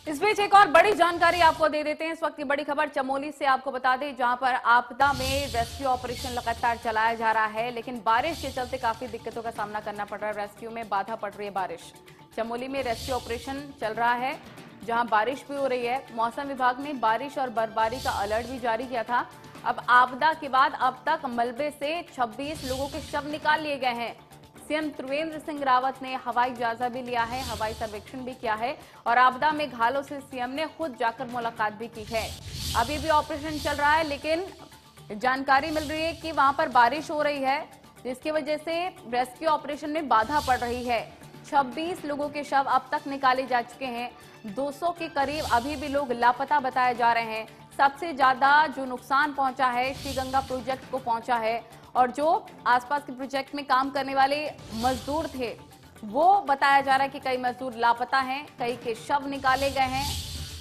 इस बीच एक और बड़ी जानकारी आपको दे देते हैं। इस वक्त की बड़ी खबर चमोली से आपको बता दें, जहां पर आपदा में रेस्क्यू ऑपरेशन लगातार चलाया जा रहा है, लेकिन बारिश के चलते काफी दिक्कतों का सामना करना पड़ रहा है। रेस्क्यू में बाधा पड़ रही है बारिश। चमोली में रेस्क्यू ऑपरेशन चल रहा है, जहां बारिश भी हो रही है। मौसम विभाग ने बारिश और बर्फबारी का अलर्ट भी जारी किया था। अब आपदा के बाद अब तक मलबे से 26 लोगों के शव निकाल लिए गए हैं। सीएम त्रिवेंद्र सिंह रावत ने हवाई जायजा भी लिया है, हवाई सर्वेक्षण भी किया है और आपदा में घायलों से सीएम ने खुद जाकर मुलाकात भी की है। अभी भी ऑपरेशन चल रहा है, लेकिन जानकारी मिल रही है कि वहां पर बारिश हो रही है, जिसकी वजह से रेस्क्यू ऑपरेशन में बाधा पड़ रही है। 26 लोगों के शव अब तक निकाले जा चुके हैं। 200 के करीब अभी भी लोग लापता बताए जा रहे हैं। सबसे ज्यादा जो नुकसान पहुंचा है श्रीगंगा प्रोजेक्ट को पहुंचा है, और जो आसपास के प्रोजेक्ट में काम करने वाले मजदूर थे वो बताया जा रहा है कि कई मजदूर लापता हैं, कई के शव निकाले गए हैं।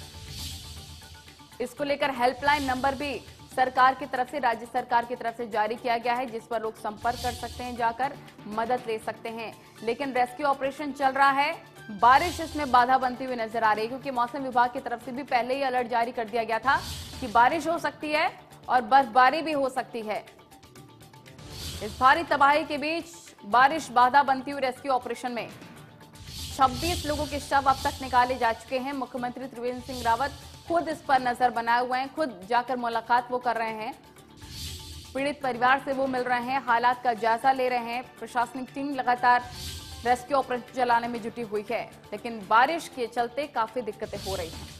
इसको लेकर हेल्पलाइन नंबर भी सरकार की तरफ से, राज्य सरकार की तरफ से जारी किया गया है, जिस पर लोग संपर्क कर सकते हैं, जाकर मदद ले सकते हैं। लेकिन रेस्क्यू ऑपरेशन चल रहा है, बारिश इसमें बाधा बनती हुई नजर आ रही है, क्योंकि मौसम विभाग की तरफ से भी पहले ही अलर्ट जारी कर दिया गया था कि बारिश हो सकती है और बर्फबारी भी हो सकती है। इस भारी तबाही के बीच बारिश बाधा बनती हुई रेस्क्यू ऑपरेशन में 26 लोगों के शव अब तक निकाले जा चुके हैं। मुख्यमंत्री त्रिवेंद्र सिंह रावत खुद इस पर नजर बनाए हुए हैं, खुद जाकर मुलाकात वो कर रहे हैं, पीड़ित परिवार से वो मिल रहे हैं, हालात का जायजा ले रहे हैं। प्रशासनिक टीम लगातार रेस्क्यू ऑपरेशन चलाने में जुटी हुई है, लेकिन बारिश के चलते काफी दिक्कतें हो रही हैं।